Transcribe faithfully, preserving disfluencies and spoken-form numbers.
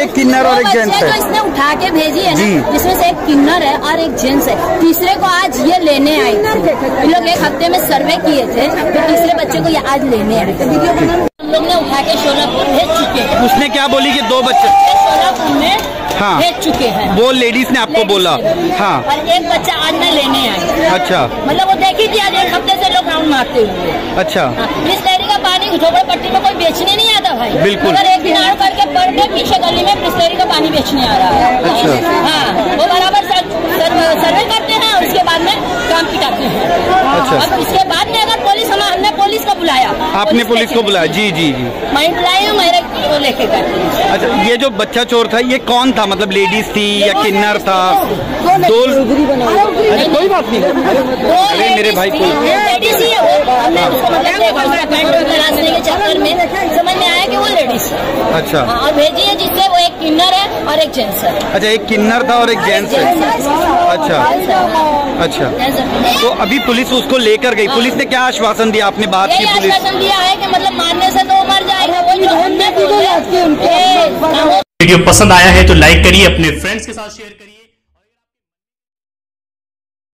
एक किन्नर और एक जेंट्स है। इसने उठा के भेजी है ना, इसमें से एक किन्नर है और एक जेंट्स है। तीसरे को आज ये लेने आई थी। इन लोग एक हफ्ते में सर्वे किए थे, तो तीसरे बच्चे को ये आज लेने आए थे। हम लोग ने उठा के सोलापुर भेज चुके हैं। उसने क्या बोली कि दो बच्चे सोलापुर में हाँ भेज चुके हैं, वो लेडीज ने आपको बोला। हाँ, और एक बच्चा आज मैं लेने आई। अच्छा, मतलब वो देखी थी आज एक हफ्ते से लोग राउंड मारते हुए। अच्छा, बिस्लेरी का पानी झोपड़ पट्टी में कोई बेचने नहीं आता भाई। बिल्कुल, अगर एक दिन आड़ करके पर डे पीछे गली में बिस्लेरी का पानी बेचने आ रहा है। अच्छा, हाँ, वो बराबर सर्वे करते हैं और उसके बाद में काम पिटाते हैं। अच्छा, अब इसके बाद में अगर पुलिस, हमने पुलिस को बुलाया। आपने पुलिस को बुलाया? जी जी जी, मैं बुलाई हूँ, मेरे वो लेके गए। अच्छा, ये जो बच्चा चोर था ये कौन था? मतलब लेडीज थी या किन्नर था? दो अच्छा, कोई बात नहीं। अरे मेरे भाई को लेडीज ही है वो। हमने उसको मतलब तलाशने के चक्कर में समझ में आया कि वो लेडीज है। अच्छा, और भेजी है जिससे वो एक किन्नर है और एक जेंट्स है। अच्छा, एक किन्नर था और एक जेंट्स है। अच्छा अच्छा, तो अभी पुलिस उसको लेकर गई। पुलिस ने क्या आश्वासन दिया? आपने बात की? पुलिस आश्वासन दिया है कि मतलब मारने से तो मर जाएगा। वो जो हमने वीडियो पसंद आया है तो लाइक करिए, अपने फ्रेंड्स के साथ शेयर करिए।